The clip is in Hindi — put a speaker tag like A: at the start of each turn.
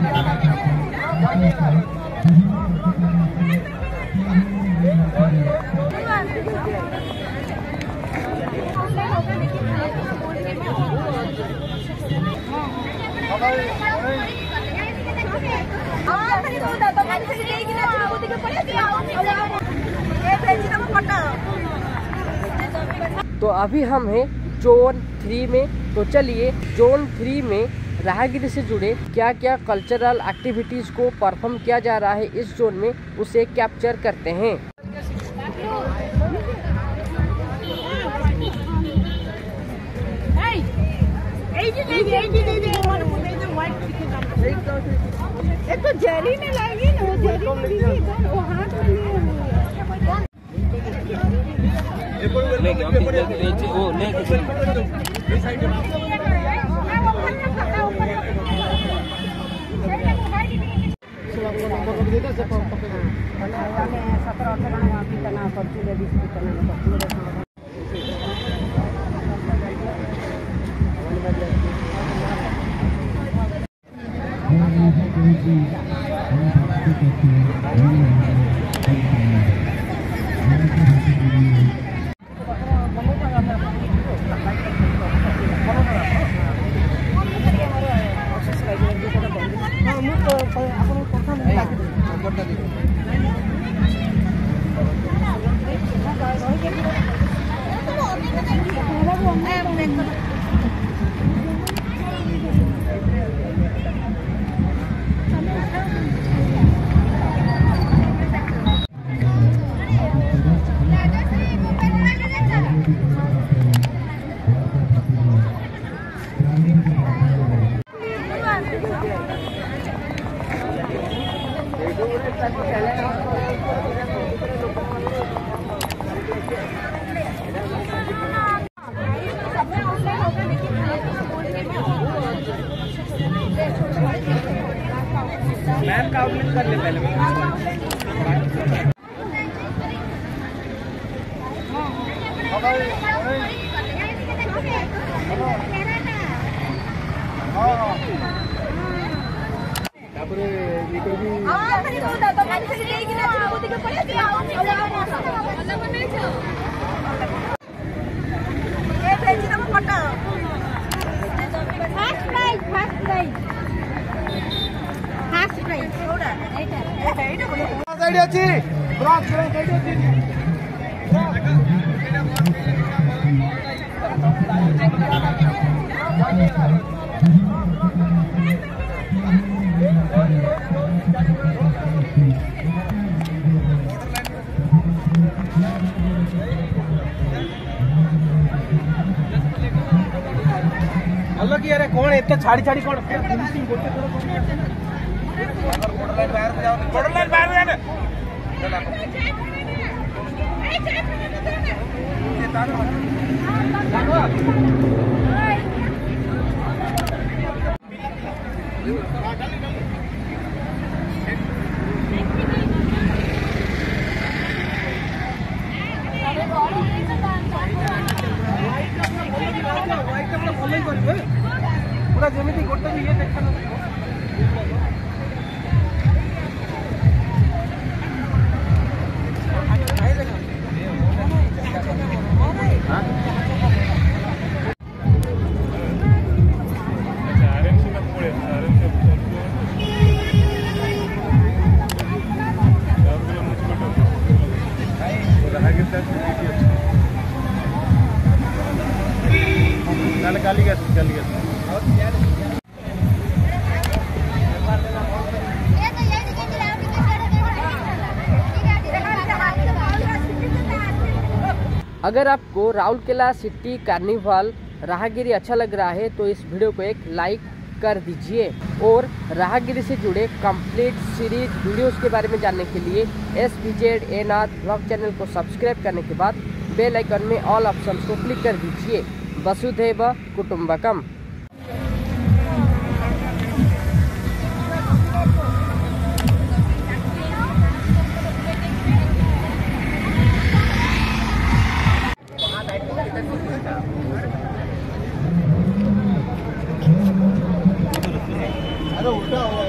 A: तो अभी हम हैं जोन 3 में। तो चलिए जोन 3 में राहगीरी से जुड़े क्या क्या कल्चरल एक्टिविटीज़ को परफॉर्म किया जा रहा है इस जोन में, उसे कैप्चर करते हैं।
B: तो जेली में लाएगी ना, वो हाथ में
A: मैम का आउटलेट कर ले पहले।
C: हल्लो कि अरे कौन एत छाड़ी छाड़ी कौन बॉर्डर लाइन पूरा जमीन गोटे भी ये देखा
A: अगर आपको राउरकेला सिटी कार्निवाल राहगीरी अच्छा लग रहा है तो इस वीडियो को एक लाइक कर दीजिए और राहगीरी से जुड़े कंप्लीट सीरीज वीडियोस के बारे में जानने के लिए SBZNR ब्लॉग चैनल को सब्सक्राइब करने के बाद बेल आइकन में ऑल ऑप्शंस को क्लिक कर दीजिए। वसुधैव कुटुंबकम।
C: अरे उल्टा